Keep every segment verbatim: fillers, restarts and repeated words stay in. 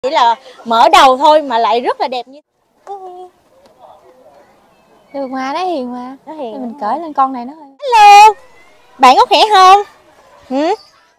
Chỉ là mở đầu thôi mà lại rất là đẹp như được mà, nó hiền mà. nó hiền. Mình cởi lên con này nó hơi. Hello, bạn có khỏe không? Ừ?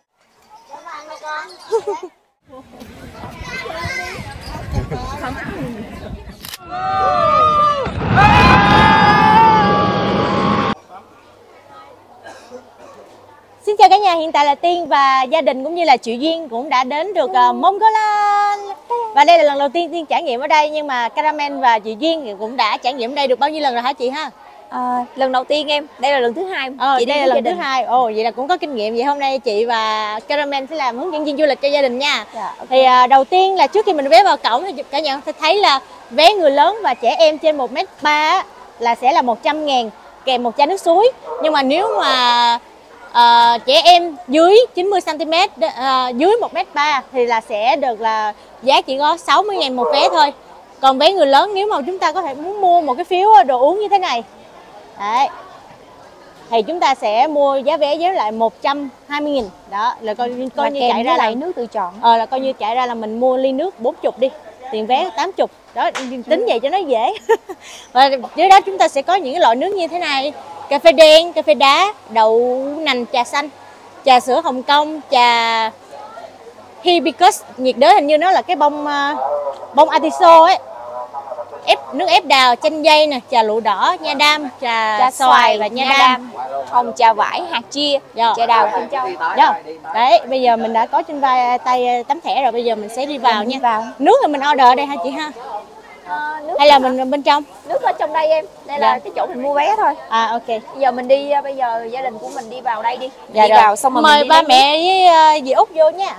Xin chào cả nhà, hiện tại là Tiên và gia đình cũng như là chị Duyên cũng đã đến được uh, Mongolian. Và đây là lần đầu tiên Tiên trải nghiệm ở đây, nhưng mà Caramel và chị Duyên thì cũng đã trải nghiệm ở đây được bao nhiêu lần rồi hả chị ha? À, lần đầu tiên em, đây là lần thứ hai. Ờ, chị đây là lần thứ hai. Ồ, vậy là cũng có kinh nghiệm. Vậy hôm nay chị và Caramel sẽ làm hướng dẫn viên du lịch cho gia đình nha. Dạ, okay. Thì uh, đầu tiên là trước khi mình vé vào cổng thì cả nhà sẽ thấy là vé người lớn và trẻ em trên một mét ba là sẽ là một trăm ngàn kèm một chai nước suối. Nhưng mà nếu mà uh, trẻ em dưới chín mươi xăng ti mét, uh, dưới một mét ba thì là sẽ được là giá chỉ có sáu mươi ngàn một vé thôi. Còn vé người lớn nếu mà chúng ta có thể muốn mua một cái phiếu đồ uống như thế này đấy, thì chúng ta sẽ mua giá vé với lại một trăm hai mươi nghìn. Đó là coi, coi như chạy ra lại nước tự chọn. Ờ là coi như chạy ra là mình mua ly nước bốn mươi đi, tiền vé tám mươi. Đó, tính vậy cho nó dễ. Và dưới đó chúng ta sẽ có những cái loại nước như thế này: cà phê đen, cà phê đá, đậu nành, trà xanh, trà sữa Hồng Kông, trà hibiscus nhiệt đới, hình như nó là cái bông bông atiso ấy, ép nước ép đào, chanh dây nè, trà lụa đỏ, nha đam, trà, trà xoài và nha, nha đam. đam, không trà vải, hạt chia, dạ. Trà đào, kim châu. Dạ. Đấy, bây giờ mình đã có trên vai tay tấm thẻ rồi, bây giờ mình sẽ đi vào mình nha. Đi vào. Nước thì mình order ở đây hả chị ha? À, nước hay là mình hả? Bên trong? Nước ở trong đây em, đây là dạ. cái chỗ mình mua vé thôi. À ok. Bây giờ mình đi, bây giờ gia đình của mình đi vào đây đi. Dạ đi rồi. vào xong rồi mời mình đi ba mẹ với uh, dì Út vô nha.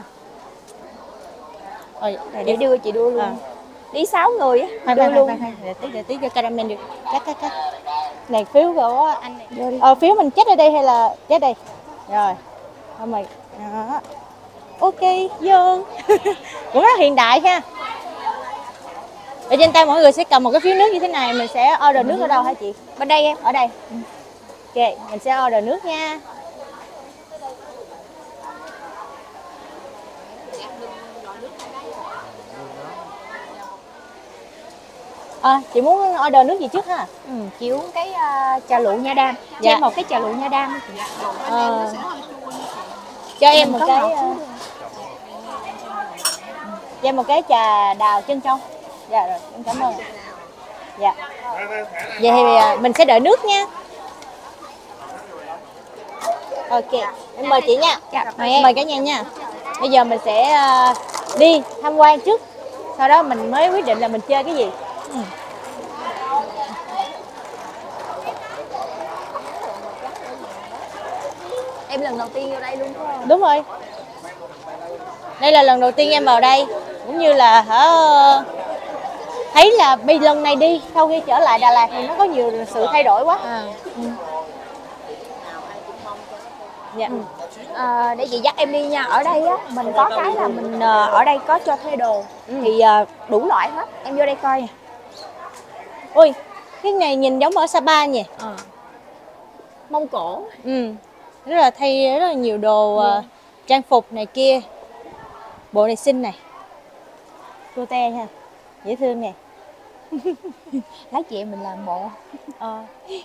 Rồi, để đưa chị đưa luôn. À. Đi sáu người á, hai đưa hai, luôn. Hai, hai, để tí để tí cho Caramel được. Cắt cắt cắt. Này phiếu của anh này. Ờ phiếu mình chết ở đây hay là chết đây? Rồi. Thôi mày. Đó. Ok, vô. Cũng rất hiện đại ha. Ở trên tay mọi người sẽ cầm một cái phiếu nước như thế này, mình sẽ order nước ở đâu hả chị? Bên đây em, ở đây. Ok, mình sẽ order nước nha. À, chị muốn order nước gì trước ha? Ừ, chị uống cái uh, trà lụa nha đam. Cho dạ. em một cái trà lụa nha đam. Ờ. Cho em một cái uh... cho em một cái trà đào chân trong. Dạ rồi, em cảm ơn. Dạ. Vậy thì mình sẽ đợi nước nha. Ok, em mời chị nha. Dạ, mời, em. mời cả nhà nha. Bây giờ mình sẽ uh, đi tham quan trước, sau đó mình mới quyết định là mình chơi cái gì. Ừ. Em lần đầu tiên vô đây luôn đúng không? Đúng rồi. Đây là lần đầu tiên em vào đây, cũng như là hả, thấy là bây lần này đi sau khi trở lại Đà Lạt thì nó có nhiều sự thay đổi quá. À. Ừ. Dạ. Ừ. À, để chị dắt em đi nha. Ở đây á mình có cái là mình ở đây có cho thuê đồ. Ừ. Thì đủ loại hết. Em vô đây coi nè. Ui, cái này nhìn giống ở Sapa nhỉ? À. Mông Cổ. Ừ. Rất là thay rất là nhiều đồ uh, trang phục này kia. Bộ này xinh này, cute ha, dễ thương nè. Lát chị em mình làm bộ. Ờ.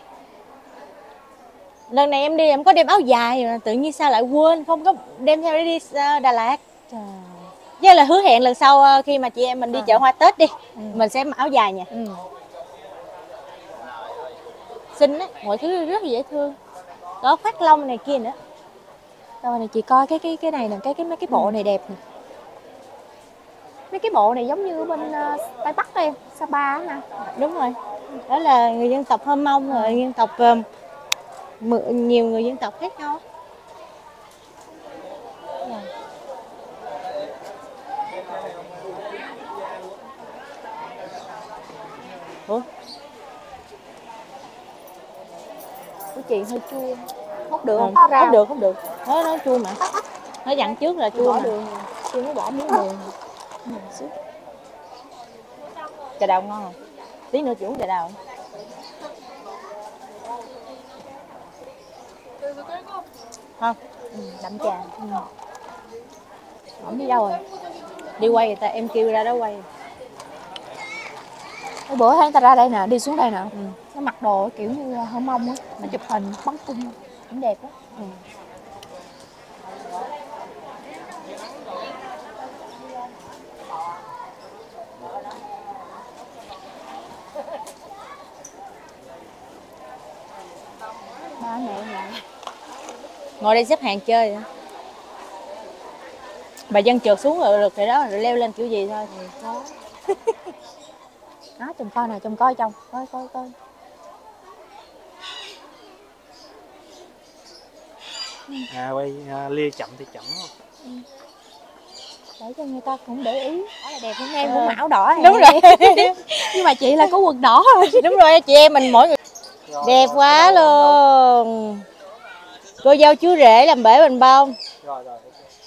Lần này em đi em có đem áo dài mà tự nhiên sao lại quên không có đem theo để đi Đà Lạt. Trời. Với là hứa hẹn lần sau khi mà chị em mình đi à. chợ hoa Tết đi, ừ. mình sẽ mặc áo dài nha. Ừ. Xinh á, mọi thứ rất là dễ thương. Có khoác lông này kia nữa. Rồi này chị coi cái cái cái này nè, cái cái mấy cái bộ ừ. này đẹp nè. Mấy cái bộ này giống như bên uh, Tây Bắc em, Sapa nè. Đúng rồi. Đó là người dân tộc Hơ Mông, rồi dân tộc uh, nhiều người dân tộc khác nhau. Yeah. Ủa? Của chị hơi chua. Hút được không? Không, không được, không được. Nó nó chua mà. Nó dặn trước là chua mà. Đường. Chưa nó bỏ miếng đường. Trà đào ngon không? Tí nữa chị uống trà đào. Không? Ừ, đậm trà. Ừ. Ổng đi đâu rồi? Đi quay người ta, em kêu ra đó quay. Cái bữa thấy người ta ra đây nè, đi xuống đây nè, Ừ. nó mặc đồ kiểu như hơ mông á, nó chụp hình bắn cung cũng đẹp á. Ừ. Ba mẹ lại Ngồi đây xếp hàng chơi hả? Bà dân trượt xuống rồi được rồi đó, rồi leo lên kiểu gì thôi thì đó. Đó, chồng coi nè, chồng coi chồng, coi coi coi. À quay à, lia chậm thì chậm không? Ừ. Để cho người ta cũng để ý. Đó là đẹp không em, Ờ. cũng áo đỏ này. Đúng rồi. Nhưng mà chị là có quần đỏ thôi. Đúng rồi, chị em mình mỗi người Rồi, đẹp rồi, quá rồi, luôn. Cô dâu chú rể làm bể bình bông. rồi rồi.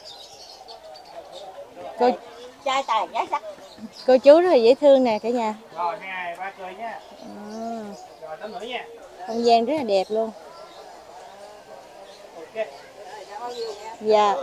Cô Trai tài gái sắc. cô chú rất là dễ thương nè cả nhà. Rồi hai ba cười nha. À, Rồi tới nữa nha. không gian rất là đẹp luôn. Ok. Dạ.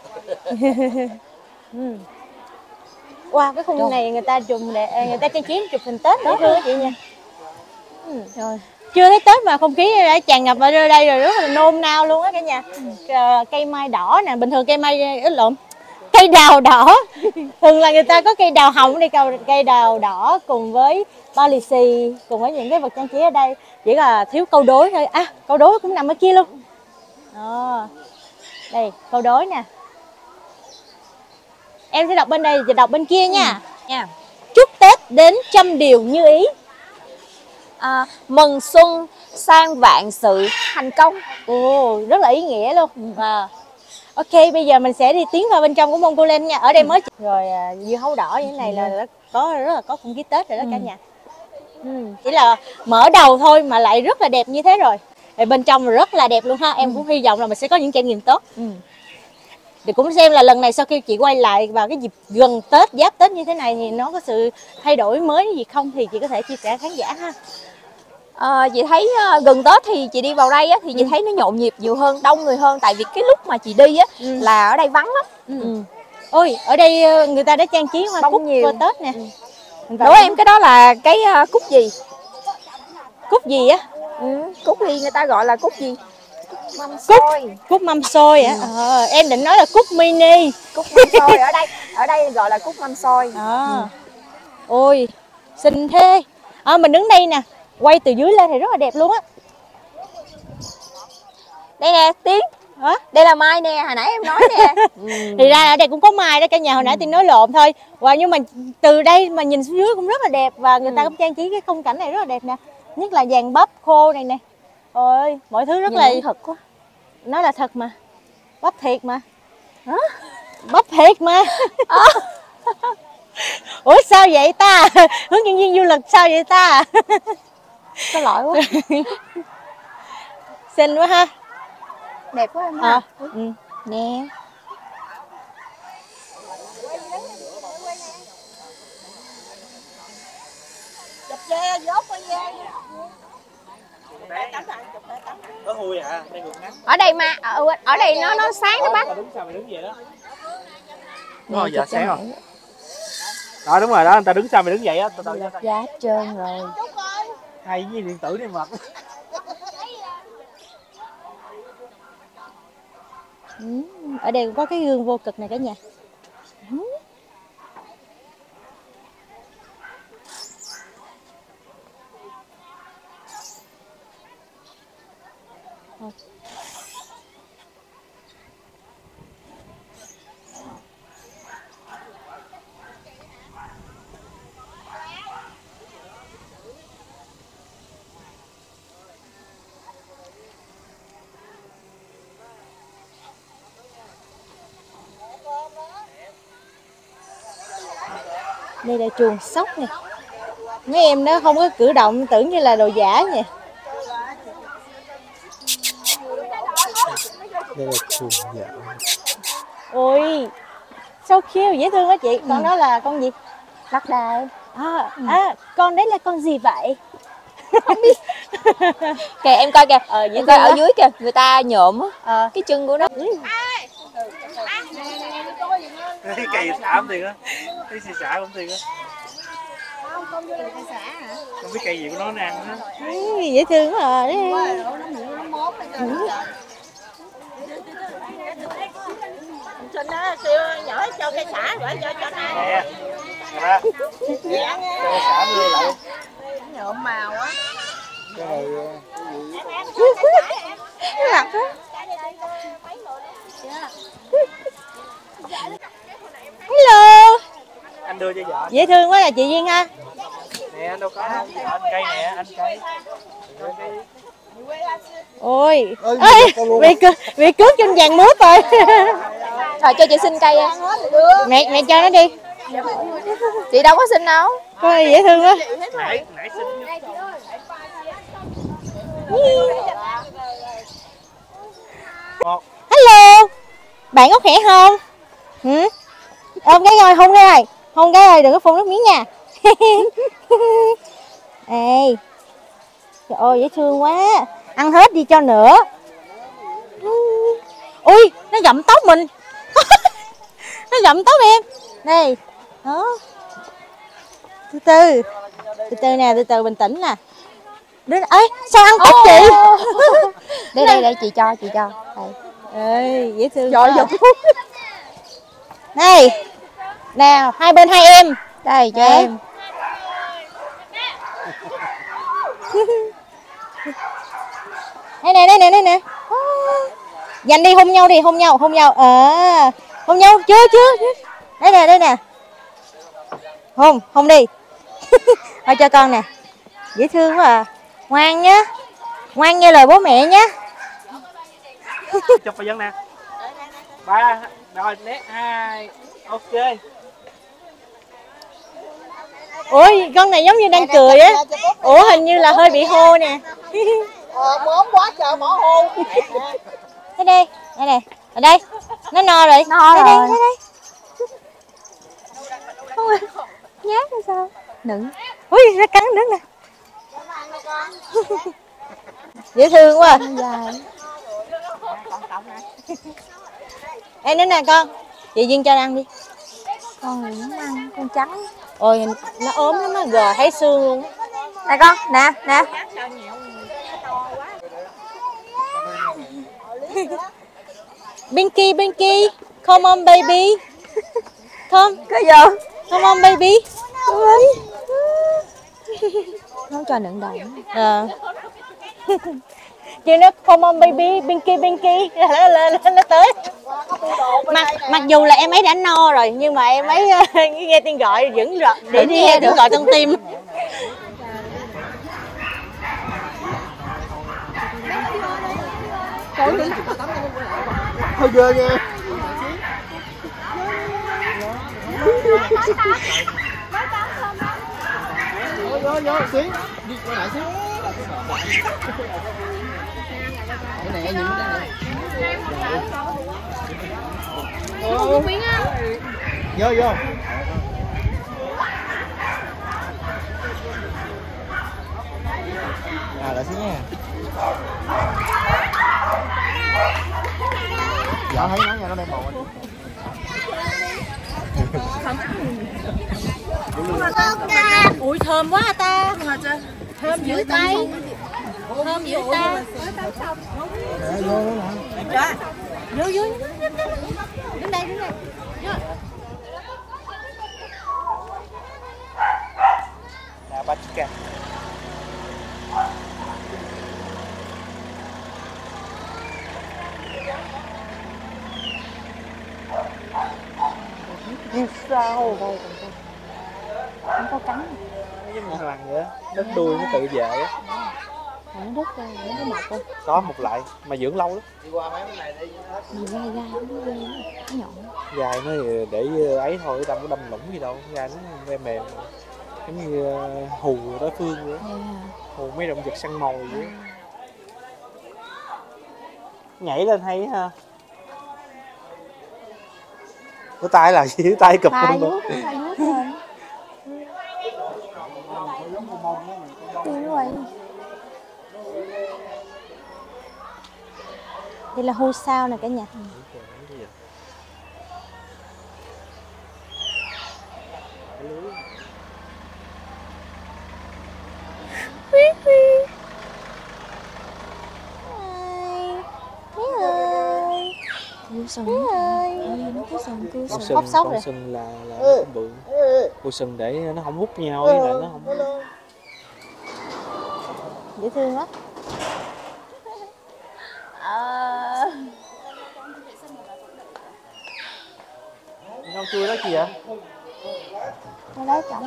Ừ. Wow, cái khung này người ta trùng để người ta trang trí chụp hình Tết dễ thương á chị nha. Ừ. Rồi. Chưa thấy Tết mà không khí đã tràn ngập ở đây rồi, rất là nôn nao luôn á cả nhà. Ừ. Cây mai đỏ nè, bình thường cây mai ít lộn, cây đào đỏ. Thường là người ta có cây đào hồng đi, cây đào đỏ cùng với bao lì xì, cùng với những cái vật trang trí ở đây. Chỉ là thiếu câu đối thôi. À, câu đối cũng nằm ở kia luôn. Đó. Đây, câu đối nè. Em sẽ đọc bên đây, chị đọc bên kia nha. Ừ. Nha. Chúc Tết đến trăm điều như ý. À, mừng xuân sang vạn sự thành công. Ồ, rất là ý nghĩa luôn. À. Ok, bây giờ mình sẽ đi tiến vào bên trong của Mông Cô Lên nha. Ở đây mới rồi à, dưa hấu đỏ như thế này là đã có rất là có không khí Tết rồi đó cả nhà. Ừ. Chỉ là mở đầu thôi mà lại rất là đẹp như thế rồi. Thì bên trong rất là đẹp luôn ha. Em ừ. cũng hy vọng là mình sẽ có những trải nghiệm tốt. Ừ. Thì cũng xem là lần này sau khi chị quay lại vào cái dịp gần Tết, giáp Tết như thế này thì nó có sự thay đổi mới gì không thì chị có thể chia sẻ khán giả ha. À, chị thấy uh, gần Tết thì chị đi vào đây á, thì chị ừ. thấy nó nhộn nhịp nhiều hơn, đông người hơn. Tại vì cái lúc mà chị đi á ừ. là ở đây vắng lắm. Ừ. Ừ. Ôi, ở đây người ta đã trang trí hoa cúc nhiều Tết nè. Ừ. Đố em cái đó là cái uh, cúc gì? Cúc gì á? Ừ. Cúc thì người ta gọi là cúc gì? Mâm Cúc, xôi. cúc mâm xôi hả? Ừ. Ờ, em định nói là cúc mini. Cúc mâm xôi ở đây, ở đây gọi là cúc mâm xôi. À. Ừ. Ôi, xinh thế. À, mình đứng đây nè, quay từ dưới lên thì rất là đẹp luôn á. Đây nè, Tiến. Hả? Đây là mai nè, hồi nãy em nói nè. Ừ. Thì ra ở đây cũng có mai đó cả nhà, hồi nãy Tiên nói lộn thôi. Và nhưng mà từ đây mà nhìn xuống dưới cũng rất là đẹp và người ừ. ta cũng trang trí cái khung cảnh này rất là đẹp nè. Nhất là vàng bắp khô này nè. Ôi, mọi thứ rất nhìn là thật quá. Nó là thật mà. Bắp thiệt mà. Hả? Bắp thiệt mà. À. Ủa sao vậy ta? Hướng dẫn viên du lịch sao vậy ta? Có lỗi quá. Xinh quá ha. Đẹp quá em ha. À, ừ. Nè. Chụp dê, dốt qua dê. Có hôi à, đây ngược ngắn. Ở đây mà ở, ở đây nó nó sáng đó bác. Đứng sao mày đứng vậy đó. Đúng rồi, dạ sáng rồi. Đó đúng rồi đó, người ta đứng sao mày đứng vậy á, từ từ ra. Giá hết trơn rồi. Hay với điện tử này mệt. Ừ, ở đây cũng có cái gương vô cực này cả nhà. Ừ. Đây là chuồng sóc nè. Mấy em đó không có cử động tưởng như là đồ giả nhỉ. Đây là chuồng dạ. Ôi, so cute, dễ thương quá chị. Con ừ. đó là con gì? Lắc đà. À, ừ. à, con đấy là con gì vậy? Không biết. Kìa em coi kìa, ờ, em coi ở đó. Dưới kìa, người ta nhộm á, ờ. cái chân của nó. Ừ. Kỳ thảm thiệt á. Cái xì xả cũng tiền á. Không, con vô cây xả hả? Không biết cây gì của nó nó ăn á. Ừ, dễ thương quá rồi. Cho nó kêu nhỏ cho cây xả rồi cho cho nó. Nè. Nè. Cây xả đưa lại. Nhuộm màu á. Cái này Mặt á. Hello. anh đưa cho vợ. Dễ thương quá là chị Duyên ha. Nè anh đâu có đâu. Anh cây nè, anh cây. Ôi, ơi, bị cướp, bị cướp trên vàng mướp rồi. Rồi cho chị xin cây á. Mẹ mẹ cho nó đi. Chị đâu có xin đâu. Coi dễ thương quá. Nãy nãy xin. Một. Hello. Bạn có khỏe không? Hử? Ôm cái rồi, hôn cái rồi. Hôn cái rồi, đừng có phun nước miếng nha. Ê. Trời ơi, dễ thương quá. Ăn hết đi cho nữa. Ui, nó gặm tóc mình. Nó gặm tóc em. Đây. Đó. Từ từ. Từ từ nè, từ từ bình tĩnh nè. Đứa ơi, sao ăn tóc chị? Đây đây đây chị cho, chị cho. Đây. Ê, dễ thương. Trời quá. ơi. Đây. Nào, hai bên hai em. Đây cho Đấy. em. Đây nè, đây nè, đây nè. Dành đi, hôn nhau đi, hôn nhau, hôn nhau. À, hôn nhau, chưa, chưa. Đây nè, đây nè. Hôn, hôn đi. Thôi cho con nè. Dễ thương quá à. Ngoan nhá. Ngoan nghe lời bố mẹ nhá. Chụp vào dân nè. Ba, rồi, nét hai. Ok. Ôi, con này giống như đang cười á. Ủa, hình như là hơi bị hô nè. Ờ, mớm quá trời bỏ hôn. Đây đây, đây này, ở đây. Nó no rồi. No đây, rồi. Đây, đây, đây. Nhát hay sao? Nựng. Ui, nó cắn nước nè. Dễ thương quá. Dài. Ê, nữa nè con. Chị Duyên cho ăn đi. Con này nó ăn, con trắng. Ôi, nó ốm lắm á, gờ thấy xương luôn. Nè con, nè, nè. Binky, Binky, come on baby. Come, Cái gì? come on baby. Nó không cho nựng đầu. Ờ. Chứ nó come on baby, Binky, Binky là nó, nó, nó tới. Mặc, mặc dù là em ấy đã no rồi nhưng mà em ấy uh, nghe tiếng gọi vẫn rồi để đi nghe tiếng gọi trong tim. Thôi ghê nha. Vô vô vô xíu. Đi qua lại xíu. Cái này nhìn cái này. Vô vô. À lại xíu nha. Dạ thấy nó nha, nó đang bầu anh. Ui thơm quá à ta. Thơm dữ tay. Thơm dữ ta. Vô đó nè. Vô vô. Đứng đây, đứng đây. Nè, ba chicken. Như sao đây không có cắn. Nó giống như thằng vậy á, đứt đuôi nó tự về á. Nó đứt ra, nó mọc rồi. Có một lại mà dưỡng lâu lắm. Đi qua mấy cái này đi. Nhìn gai gai nó ghê, nó nhọn. Dài nó thì để ấy thôi, đâm có đâm lũng gì đâu, dài nó mềm mềm. Giống như hù đối phương vậy. Hù mấy động vật săn mồi vậy. Nhảy lên hay ha. Cái tay là gì? Tay cụp Tay luôn vuốt, tay vuốt lên. Tiêu rồi. Đây là hưu sao nè cả nhà. sừng ơi. nó có sừng cưa Con sừng. sừng, Khóc sốc con rồi. sừng là là nó cũng bự. Con sừng để nó không hút nhau với lại nó không. Dễ thương quá. Ờ... Con cưa đó kìa. Nó đấy chồng.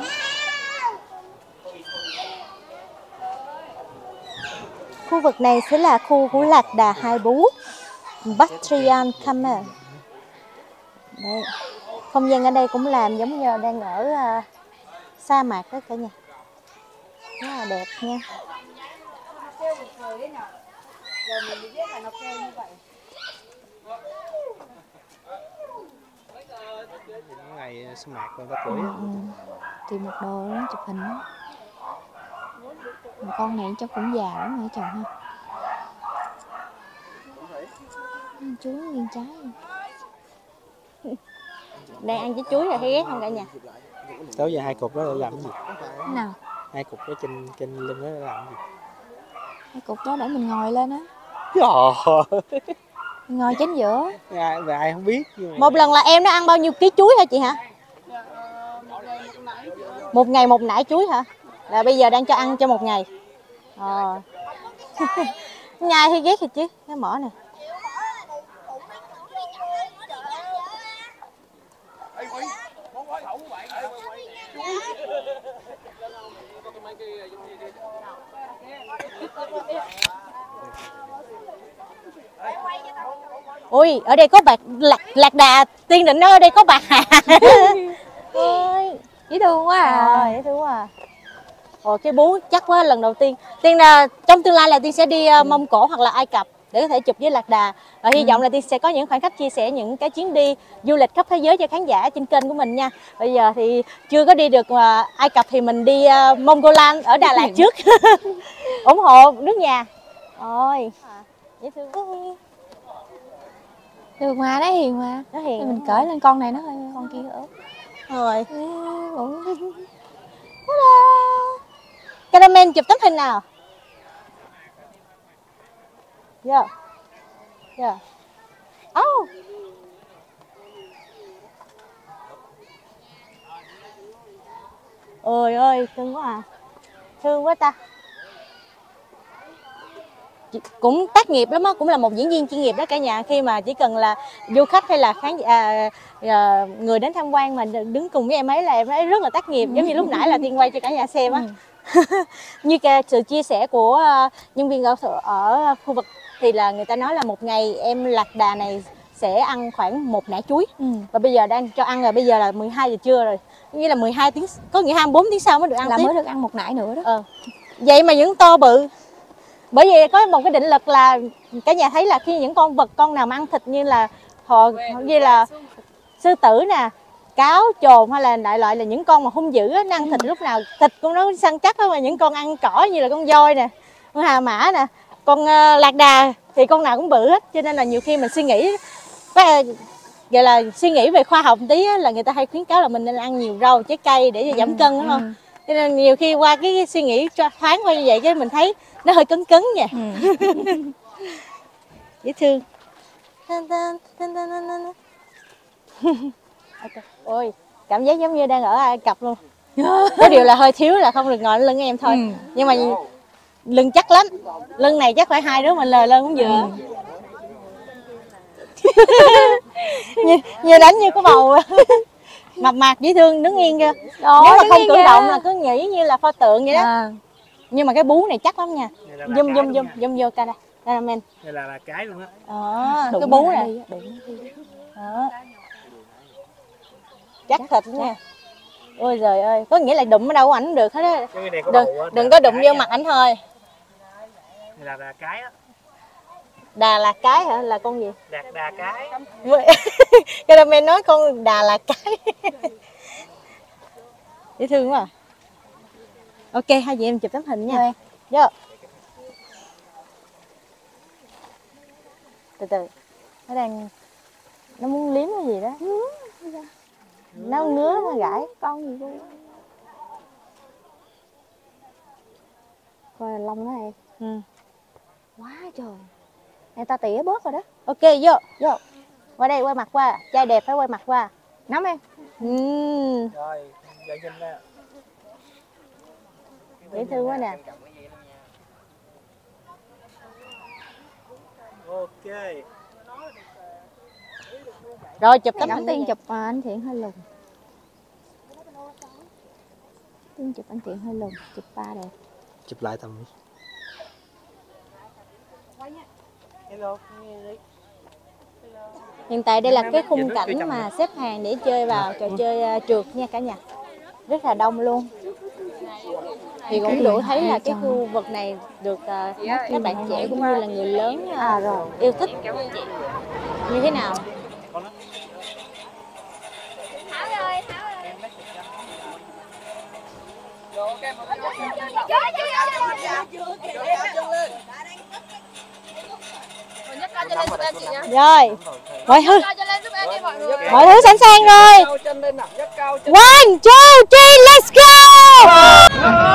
Khu vực này sẽ là khu của lạc đà Hai Bú, Bactrian Camel. Đây. Không gian ở đây cũng làm giống như đang ở uh, sa mạc đó cả nhà. Rất là đẹp nha. Những ngày sa mạc người ta cưỡi. Ừ, ừ. Tìm một đồ nó chụp hình đó. Con này chắc cũng già lắm hả chồng ha. Chú nghiêng trái. Đang ăn với chuối rồi thấy ghét không cả nhà? Đó giờ hai cục đó để làm cái gì? Thế nào? Hai cục đó trên trên lưng đó để làm cái gì? Cái cục đó để mình ngồi lên á. Trời. Mình ngồi chính giữa. Ai, ai không biết. Một lần là em nó ăn bao nhiêu ký chuối hả chị hả? Một ngày một nải chuối hả? Là bây giờ đang cho ăn cho một ngày. Ờ. Nhai thì ghét thì chứ, cái mỏ nè. Ui, ở đây có bạc lạc, lạc đà, Tiên định nói ở đây có bạc hà. Ôi, Dễ thương quá à. dễ thương quá à. Ồ, cái bú chắc quá, lần đầu tiên. Tiên là trong tương lai là Tiên sẽ đi uh, Mông Cổ hoặc là Ai Cập để có thể chụp với lạc đà. Và hy Ừ. vọng là Tiên sẽ có những khoảnh khắc chia sẻ những cái chuyến đi du lịch khắp thế giới cho khán giả trên kênh của mình nha. Bây giờ thì chưa có đi được uh, Ai Cập thì mình đi uh, Mongoland ở Đà Lạt trước. ủng hộ nước nhà. Ôi, dễ thương quá. Được mà, nó hiền mà. Nó hiền. Thì mình cởi lên con này nó hơi con kia ớt. Rồi. Cũng Caramel chụp tấm hình nào. Yeah. Yeah. Oh. Ôi ơi, thương quá à. Thương quá ta. Cũng tác nghiệp lắm á, cũng là một diễn viên chuyên nghiệp đó cả nhà. Khi mà chỉ cần là du khách hay là khán à, à, người đến tham quan mà đứng cùng với em ấy là em ấy rất là tác nghiệp. Giống như lúc nãy là Tiên quay cho cả nhà xem á. Như cái sự chia sẻ của nhân viên ở, ở khu vực thì là người ta nói là một ngày em lạc đà này sẽ ăn khoảng một nải chuối. ừ. Và bây giờ đang cho ăn rồi, bây giờ là mười hai giờ trưa rồi. Nghĩa là mười hai tiếng, có nghĩa hai mươi bốn tiếng sau mới được ăn là tiếp. mới được ăn một nải nữa đó. Ờ. Vậy mà những to bự. Bởi vì có một cái định luật là cả nhà thấy là khi những con vật con nào mà ăn thịt như là họ như là sư tử nè, cáo, chồn hay là đại loại là những con mà hung dữ á, nó ăn thịt lúc nào thịt của nó săn chắc á, mà những con ăn cỏ như là con voi nè, con hà mã nè, con uh, lạc đà thì con nào cũng bự hết. Cho nên là nhiều khi mình suy nghĩ gọi là suy nghĩ về khoa học một tí á, là người ta hay khuyến cáo là mình nên ăn nhiều rau trái cây để giảm ừ, cân, đúng không? ừ. Cho nên nhiều khi qua cái suy nghĩ cho thoáng qua như vậy cái mình thấy nó hơi cứng cứng nha. Ừ. Dễ thương. Ôi, cảm giác giống như đang ở Ai Cập luôn. Có điều là hơi thiếu là không được ngồi lên lưng em thôi. Ừ. Nhưng mà lưng chắc lắm. Lưng này chắc phải hai đứa mình lờ lên cũng vừa. Ừ. như, như đánh như có bầu. Mập mạp dễ thương, đứng yên kìa. Đó, nếu mà đứng không yên cử kìa. động là cứ nghĩ như là pho tượng vậy đó. À. Nhưng mà cái bú này chắc lắm nha. Này là Zoom cái zoom luôn zoom nha. zoom vô ca đây. Cameraman. Đây là, là cái luôn á. Đó, Đụng cái bú nó này. đi, đụng nó đi. Đó. Chắc thịt nha. Ôi giời ơi, có nghĩa là đụng ở đâu ảnh cũng được hết á. Cái này có Đừng, bầu á, đừng đây có là đụng cái vô nha. mặt ảnh thôi. Đây là, là cái á. Đà là cái hả? Là con gì? Đạt đà cái. Caramel nói con đà là cái. Dễ thương quá à. Ok, hai chị em chụp tấm hình nha. Vô. Từ từ. Nó đang nó muốn liếm cái gì đó. Nó ngứa nó gãi. Con gì luôn. Coi là lông nó em. Ừ. Quá trời. Người ta tỉa bớt rồi đó. Ok, vô. Vô. Qua đây, quay mặt qua. Trai đẹp phải quay mặt qua. Nắm em. Uhm. Rồi, giờ nhìn nè. Dễ thương quá nè. Ok. Rồi chụp tấm Gắm hình Tiên đi. chụp à, anh Thiện hơi lùn. Tiên chụp anh Thiện hơi lùn, chụp ba đẹp. Chụp lại tầm đi. Hello. Hiện tại đây là cái khung cảnh mà xếp hàng để chơi vào trò chơi uh, trượt nha cả nhà. Rất là đông luôn. Thì cũng đủ thấy là cái khu vực này được uh, các bạn trẻ cũng như là người lớn uh, À rồi. yêu thích như thế nào. Rồi, mọi thứ mọi thứ sẵn sàng rồi. One, two, three, let's go.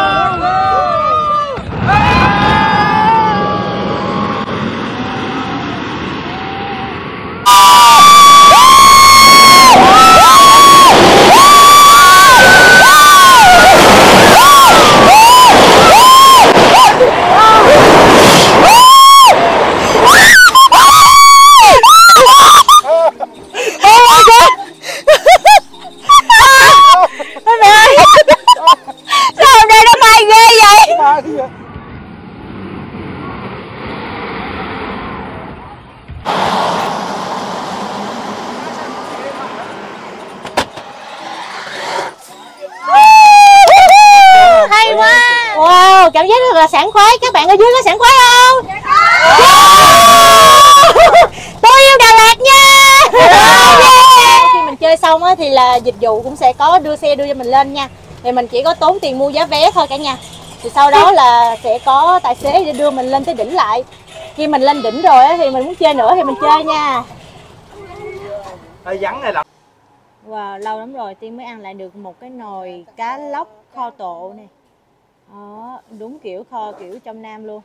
Hay quá. Wow, cảm giác rất là sảng khoái. Các bạn ở dưới có sảng khoái không? Yeah. Tôi yêu Đà Lạt nha. Yeah. Khi mình chơi xong á, thì là dịch vụ cũng sẽ có đưa xe đưa cho mình lên nha. Thì mình chỉ có tốn tiền mua giá vé thôi cả nhà. Thì sau đó là sẽ có tài xế để đưa mình lên tới đỉnh lại. Khi mình lên đỉnh rồi á, thì mình muốn chơi nữa thì mình chơi nha. Hơi vắng này là. Wow, lâu lắm rồi Tiên mới ăn lại được một cái nồi cá lóc kho tộ nè. Đó, đúng kiểu kho kiểu trong Nam luôn.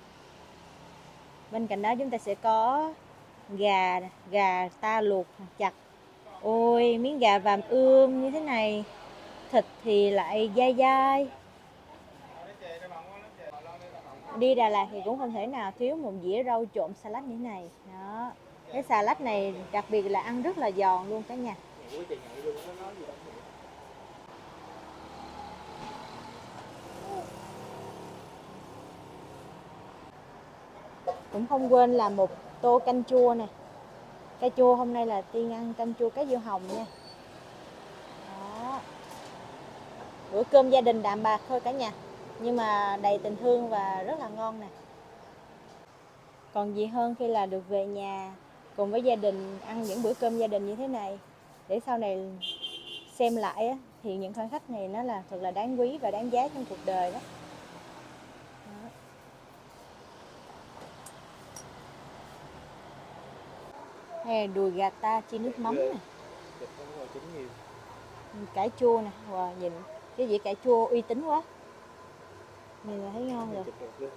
Bên cạnh đó chúng ta sẽ có gà, gà ta luộc chặt. Ôi, miếng gà vàm ươm như thế này. Thịt thì lại dai dai. Đi Đà Lạt thì cũng không thể nào thiếu một dĩa rau trộn salad như thế này. Đó. Cái salad này đặc biệt là ăn rất là giòn luôn cả nhà. Cũng không quên là một tô canh chua nè. Canh chua hôm nay là Tiên ăn canh chua cá diêu hồng nha. Đó. Bữa cơm gia đình đạm bạc thôi cả nhà, nhưng mà đầy tình thương và rất là ngon nè. Còn gì hơn khi là được về nhà cùng với gia đình ăn những bữa cơm gia đình như thế này, để sau này xem lại á, thì những khoảnh khắc này nó là thật là đáng quý và đáng giá trong cuộc đời đó. Đó. Hay là đùi gà ta chiên nước mắm nè, cải chua nè. Wow, nhìn cái dĩa cải chua uy tín quá, nhìn là thấy ngon rồi.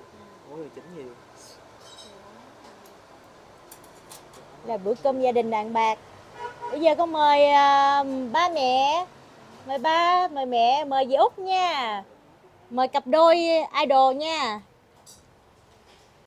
Là bữa cơm gia đình đàn bạc. Bây giờ có mời uh, ba mẹ, mời ba, mời mẹ, mời dì Út nha, mời cặp đôi idol nha.